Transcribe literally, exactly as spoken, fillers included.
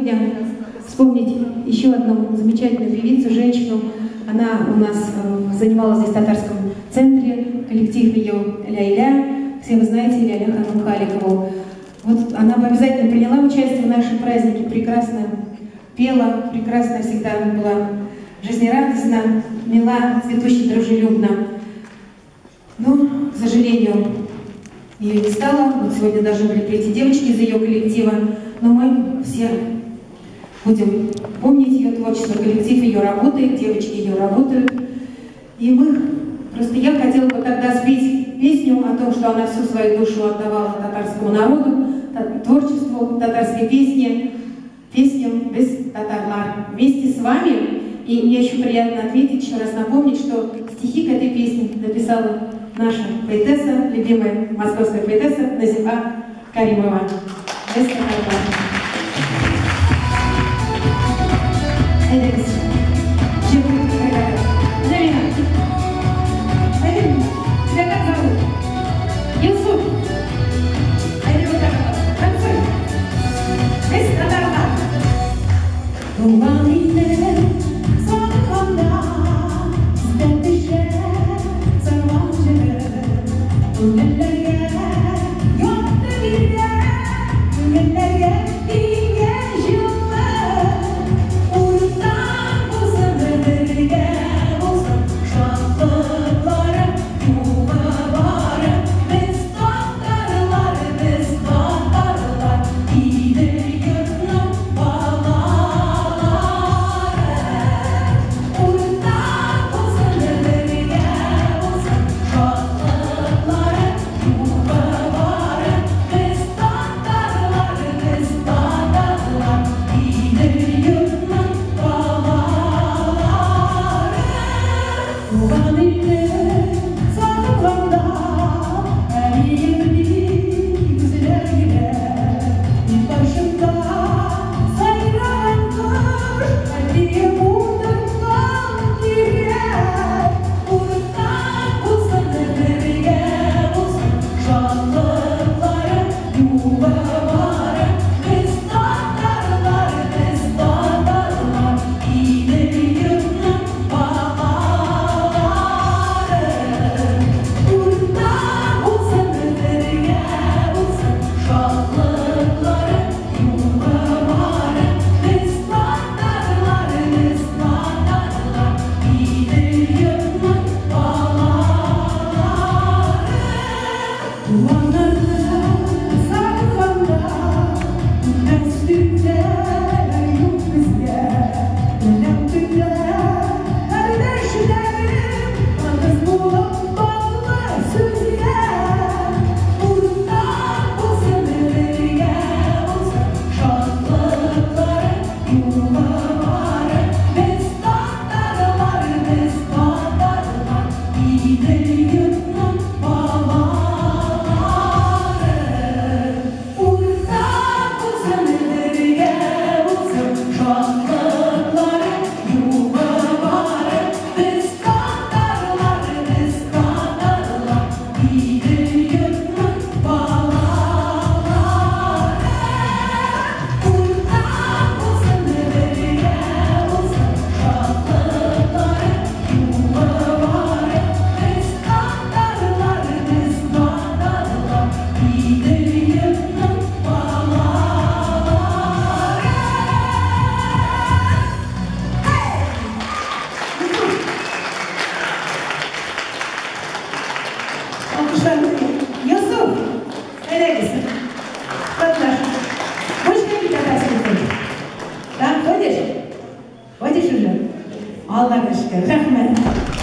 сегодня вспомнить еще одну замечательную певицу, женщину. Она у нас занималась здесь в татарском центре, коллектив ее Ляйля. Все вы знаете Ляйля Ханум Халикову. Вот она бы обязательно приняла участие в нашем празднике, прекрасно пела, прекрасно всегда была жизнерадостна, мила, цветущая, дружелюбна. Но, к сожалению, ее не стало. Вот сегодня должны были прийти девочки из ее коллектива, но мы все будем помнить ее творчество, коллектив ее работает, девочки ее работают. И мы, просто я хотела бы тогда спеть песню о том, что она всю свою душу отдавала татарскому народу, творчеству, татарской песне, песням без татарлар. Вместе с вами, и мне еще приятно ответить, еще раз напомнить, что стихи к этой песне написала наша поэтесса, любимая московская поэтесса Назифа Каримова. Без татарлар. Тебя как зовут? Юсуф. Айди вот так вот. Танцуй. Без татарлар. Юсуф, Элегиса, вот наш. Хочешь ходить татарский ходить? Да, ходишь? Ходишь уже? Аллах шүкір, рахмет.